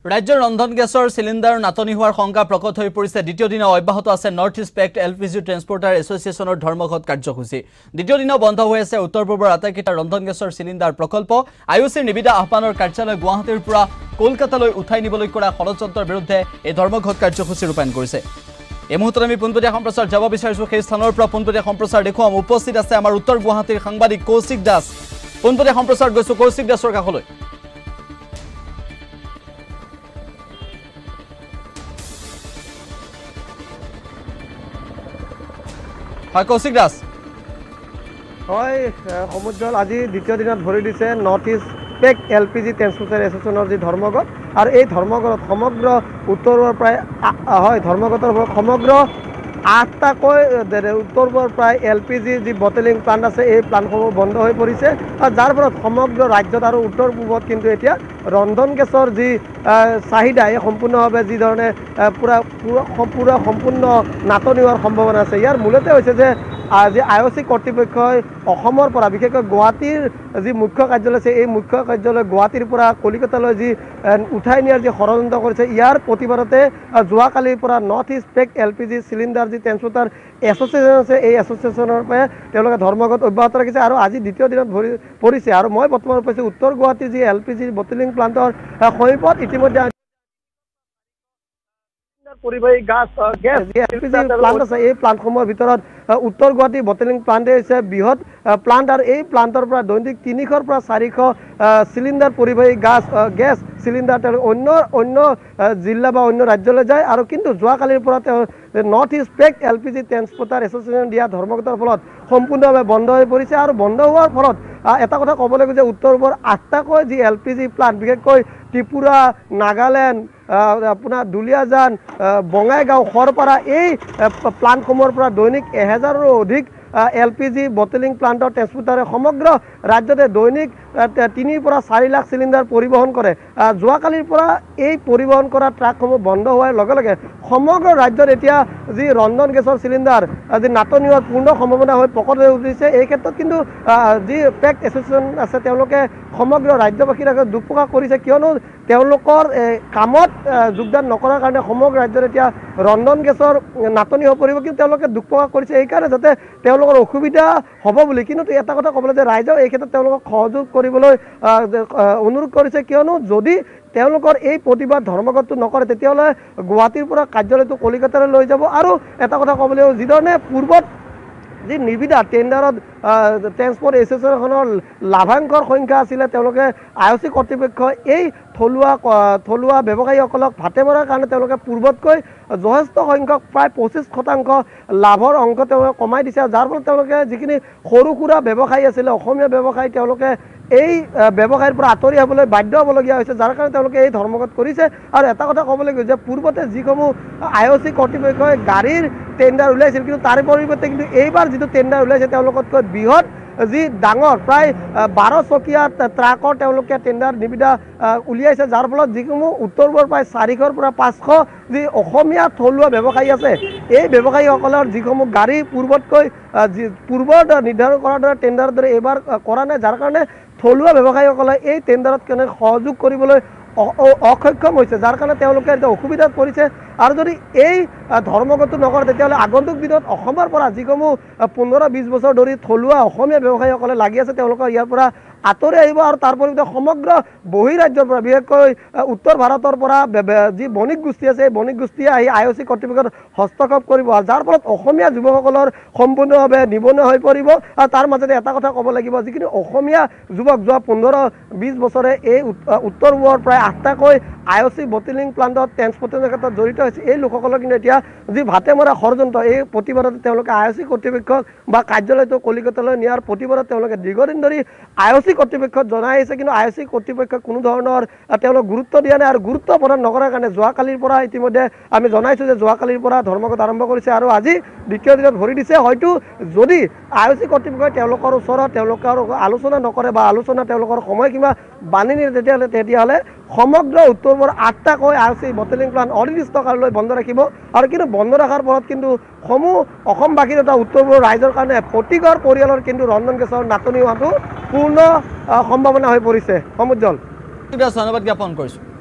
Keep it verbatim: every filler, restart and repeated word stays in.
ৰাজ্যৰ ৰন্ধন গেছৰ সিলিণ্ডাৰ নাটনি হোৱাৰ শংকা প্ৰকট হৈ পৰিছে। দ্বিতীয় দিনা অব্যাহত আছে north east pact L P G transporter এছ'চিয়েশ্যনৰ ধৰ্মঘট কাৰ্যসূচী। দ্বিতীয় দিনা বন্ধ হৈ আছে উত্তৰ পূৰ্বৰ আটাইকেইটা ৰন্ধন গেছৰ সিলিণ্ডাৰ প্ৰকল্প। আই অ' চিৰ নিবিদা আহ্বানৰ কাৰ্যালয় গুৱাহাটীৰ পৰা কলকাতালৈ উঠাই নিবলৈ কৰা ষড়যন্ত্ৰৰ বিৰুদ্ধে এই ধৰ্মঘট কাৰ্যসূচী ৰূপায়ণ কৰিছে। এই মুহূৰ্তত আমি পোনপটীয়া সম্প্ৰচাৰ যাব বিচাৰিছোঁ। সেই স্থানৰ পৰা পোনপটীয়া সম্প্ৰচাৰ দেখুৱাম। উপস্থিত আছে আমাৰ উত্তৰ গুৱাহাটীৰ সাংবাদিক কৌশিক দাস। পোনপটীয়া সম্প্ৰচাৰ গৈছোঁ কৌশিক দাসৰ কাষলৈ। হয় কৌশিক দাস। হয় সমুজ্জ্বল, আজি দ্বিতীয় দিনত ভৰি দিছে north east pact L P G transporter এছ'চিয়েশ্যনৰ যি ধৰ্মঘট। আৰু এই ধৰ্মঘটত সমগ্ৰ উত্তৰৰ প্ৰায় হয় ধৰ্মঘটৰ ফলত সমগ্ৰ আঠটাকৈ উত্তৰ পূবৰ প্ৰায় এল পি জি যি বটলিং প্লাণ্ট আছে এই প্লাণ্টসমূহ বন্ধ হৈ পৰিছে। আৰু যাৰ ফলত সমগ্ৰ ৰাজ্যত আৰু উত্তৰ পূবত কিন্তু এতিয়া ৰন্ধন গেছৰ যি চাহিদা এই সম্পূৰ্ণভাৱে যিধৰণে পূৰা পূৰা সম্পূৰ্ণ নাটনি হোৱাৰ সম্ভাৱনা আছে। ইয়াৰ মূলতে হৈছে যে আজি আই অ' চি কৰ্তৃপক্ষই অসমৰ পৰা বিশেষকৈ গুৱাহাটীৰ যি মুখ্য কাৰ্যালয় আছে এই মুখ্য কাৰ্যালয় গুৱাহাটীৰ পৰা কলিকতালৈ যি উঠাই নিয়াৰ যি ষড়যন্ত্ৰ কৰিছে, ইয়াৰ প্ৰতিবাদতে যোৱাকালিৰ পৰা north east pact L P G cylinder যি ট্ৰেন্সপৰ্টাৰ এছ'চিয়েশ্যন আছে এই এছ'চিয়েশ্যনৰ পৰা তেওঁলোকে ধৰ্মঘট অব্যাহত ৰাখিছে আৰু আজি দ্বিতীয় দিনত ভৰি পৰিছে। আৰু মই বৰ্তমান পাইছোঁ উত্তৰ গুৱাহাটীৰ যি এল পি জি বটলিং প্লাণ্টৰ সমীপত ইতিমধ্যে পৰিবাহী গাছ গেছ যি এল পি জি প্লাণ্ট আছে এই প্লাণ্টসমূহৰ ভিতৰত উত্তৰ গুৱাহাটী বটলিং প্লাণ্টে হৈছে বৃহৎ প্লাণ্ট। আৰু এই প্লাণ্টৰ পৰা দৈনিক তিনিশৰ পৰা চাৰিশ চিলিণ্ডাৰ পৰিবাহী গাছ গেছ চিলিণ্ডাৰ তেওঁলোক অন্য অন্য জিলা বা অন্য ৰাজ্যলৈ যায়। আৰু কিন্তু যোৱাকালিৰ পৰা তেওঁ north east pact L P G transporter association দিয়া ধৰ্মঘটৰ ফলত সম্পূৰ্ণভাৱে বন্ধ হৈ পৰিছে। আৰু বন্ধ হোৱাৰ ফলত এটা কথা ক'ব লাগিব যে উত্তৰ পূবৰ আঠটাকৈ যি এল পি জি প্লাণ্ট বিশেষকৈ ত্ৰিপুৰা, নাগালেণ্ড, আপোনাৰ দুলীয়াজান, বঙাইগাঁও, খৰপাৰা এই প্লাণ্টসমূহৰ পৰা দৈনিক এহেজাৰৰো অধিক এল পি জি বটলিং প্লাণ্টৰ ট্ৰেন্সপৰ্টাৰে সমগ্ৰ ৰাজ্যতে দৈনিক তিনিৰ পৰা চাৰি লাখ চিলিণ্ডাৰ পৰিবহণ কৰে। যোৱাকালিৰ পৰা এই পৰিবহণ কৰা ট্ৰাকসমূহ বন্ধ হোৱাৰ লগে লগে সমগ্ৰ ৰাজ্যত এতিয়া যি ৰন্ধন গেছৰ চিলিণ্ডাৰ যি নাটনি হোৱাৰ পূৰ্ণ সম্ভাৱনা হৈ প্ৰকট হৈ উঠিছে। এই ক্ষেত্ৰত কিন্তু যি পেক্ট এছ'চিয়েশ্যন আছে তেওঁলোকে সমগ্ৰ ৰাজ্যবাসীৰ আগত দুখ প্ৰকাশ কৰিছে, কিয়নো তেওঁলোকৰ কামত যোগদান নকৰাৰ কাৰণে সমগ্ৰ ৰাজ্যত এতিয়া ৰন্ধন গেছৰ নাটনি হৈ পৰিব। কিন্তু তেওঁলোকে দুখ প্ৰকাশ কৰিছে এইকাৰণে যাতে তেওঁলোকৰ অসুবিধা হ'ব বুলি। কিন্তু এটা কথা ক'বলৈ যে ৰাইজেও এই ক্ষেত্ৰত তেওঁলোকক সহযোগ কৰিবলৈ অনুৰোধ কৰিছে, কিয়নো যদি তেওঁলোকৰ এই প্ৰতিবাদ ধৰ্মঘটটো নকৰে তেতিয়াহ'লে গুৱাহাটীৰ পৰা কাৰ্যালয়টো কলিকতালৈ লৈ যাব। আৰু এটা কথা ক'বলৈ যিধৰণে পূৰ্বত যি নিবিদা টেণ্ডাৰত ট্ৰেন্সপৰ্ট এছ'চিয়েশ্যনখনৰ লাভাংশৰ সংখ্যা আছিলে, তেওঁলোকে আই অ' চি কৰ্তৃপক্ষই এই থলুৱা থলুৱা ব্যৱসায়ীসকলক ভাতে মৰাৰ কাৰণে তেওঁলোকে পূৰ্বতকৈ যথেষ্ট সংখ্যক প্ৰায় পঁচিছ শতাংশ লাভৰ অংশ তেওঁলোকে কমাই দিছে। যাৰ ফলত তেওঁলোকে যিখিনি সৰু সুৰা ব্যৱসায়ী আছিলে অসমীয়া ব্যৱসায়ী তেওঁলোকে এই ব্যৱসায়ৰ পৰা আঁতৰি আহিবলৈ বাধ্য হ'বলগীয়া হৈছে, যাৰ কাৰণে তেওঁলোকে এই ধৰ্মঘট কৰিছে। আৰু এটা কথা ক'বলৈ গৈছে যে পূৰ্বতে যিসমূহ আই অ' চি কৰ্তৃপক্ষই গাড়ীৰ টেণ্ডাৰ ওলাইছিল, কিন্তু তাৰ পৰিৱৰ্তে কিন্তু এইবাৰ যিটো টেণ্ডাৰ ওলাইছে তেওঁলোকতকৈ বৃহৎ যি ডাঙৰ প্ৰায় বাৰ চকীয়া ট্ৰাকৰ তেওঁলোকে টেণ্ডাৰ নিবিদা উলিয়াইছে, যাৰ ফলত যিসমূহ উত্তৰ পূবৰ প্ৰায় চাৰিশৰ পৰা পাঁচশ যি অসমীয়া থলুৱা ব্যৱসায়ী আছে এই ব্যৱসায়ীসকলৰ যিসমূহ গাড়ী পূৰ্বতকৈ যি পূৰ্বত নিৰ্ধাৰণ কৰাৰ দৰে টেণ্ডাৰৰ দৰে এইবাৰ কৰা নাই, যাৰ কাৰণে থলুৱা ব্যৱসায়ীসকলে এই টেণ্ডাৰত কেনে সহযোগ কৰিবলৈ অসক্ষম হৈছে, যাৰ কাৰণে তেওঁলোকে এতিয়া অসুবিধাত পৰিছে। আৰু যদি এই ধৰ্মঘটটো নকৰে তেতিয়াহ'লে আগন্তুক দিনত অসমৰ পৰা যিসমূহ পোন্ধৰ বিছ বছৰ ধৰি থলুৱা অসমীয়া ব্যৱসায়ীসকলে লাগি আছে তেওঁলোকৰ ইয়াৰ পৰা আঁতৰি আহিব। আৰু তাৰ পৰিৱৰ্তে সমগ্ৰ বহিৰাজ্যৰ পৰা বিশেষকৈ উত্তৰ ভাৰতৰ পৰা যি বণিক গোষ্ঠী আছে এই বণিক গোষ্ঠীয়ে আহি আই অ' চি কৰ্তৃপক্ষত হস্তক্ষেপ কৰিব, যাৰ ফলত অসমীয়া যুৱকসকলৰ সম্পূৰ্ণভাৱে নিবনুৱা হৈ পৰিব। আৰু তাৰ মাজতে এটা কথা ক'ব লাগিব, যিখিনি অসমীয়া যুৱক যোৱা পোন্ধৰ বিছ বছৰে এই উত্তৰ পূবৰ প্ৰায় আঠটাকৈ আই অ' চি বটলিং প্লাণ্টত ট্ৰেন্সপৰ্টেশ্যনৰ ক্ষেত্ৰত জড়িত হৈছে এই লোকসকলক কিন্তু এতিয়া যি ভাতে মৰা ষড়যন্ত্ৰ এই প্ৰতিবাদত তেওঁলোকে আই অ' চি কৰ্তৃপক্ষক বা কাৰ্যালয়টো কলিকতালৈ নিয়াৰ প্ৰতিবাদত তেওঁলোকে দীৰ্ঘদিন ধৰি আই অ' চি কৰ্তৃপক্ষক জনাই আহিছে, কিন্তু আই অ' চি কৰ্তৃপক্ষই কোনো ধৰণৰ তেওঁলোক গুৰুত্ব দিয়া নাই। আৰু গুৰুত্ব প্ৰদান নকৰাৰ কাৰণে যোৱাকালিৰ পৰা ইতিমধ্যে আমি জনাইছোঁ যে যোৱাকালিৰ পৰা ধৰ্মঘট আৰম্ভ কৰিছে আৰু আজি দ্বিতীয় দিনত ভৰি দিছে। হয়তো যদি আই অ' চি কৰ্তৃপক্ষই তেওঁলোকৰ ওচৰত তেওঁলোকৰ আলোচনা নকৰে বা আলোচনা তেওঁলোকৰ সময়সীমা বান্ধি নিয়ে তেতিয়াহ'লে তেতিয়াহ'লে সমগ্ৰ উত্তৰ পূবৰ আঠটাকৈ I O' C bottling plant অনিৰ্দিষ্ট কাললৈ বন্ধ ৰাখিব। আৰু কিন্তু বন্ধ ৰখাৰ ফলত কিন্তু সমূহ অসমবাসীৰ তথা উত্তৰ পূবৰ ৰাইজৰ কাৰণে প্ৰতিঘৰ পৰিয়ালৰ কিন্তু ৰন্ধন গেছৰ নাটনি হোৱাটো পূৰ্ণ সম্ভাৱনা হৈ পৰিছে। সমুজ্জ্বল ধন্যবাদ জ্ঞাপন কৰিছোঁ।